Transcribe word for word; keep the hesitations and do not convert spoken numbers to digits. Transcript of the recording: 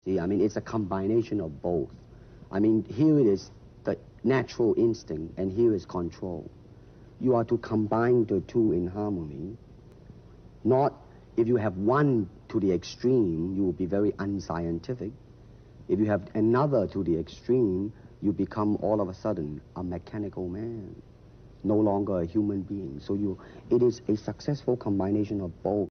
See, I mean, it's a combination of both. I mean, here it is the natural instinct, and here is control. You are to combine the two in harmony. Not, if you have one to the extreme, you will be very unscientific. If you have another to the extreme, you become all of a sudden a mechanical man, no longer a human being. So you, it is a successful combination of both.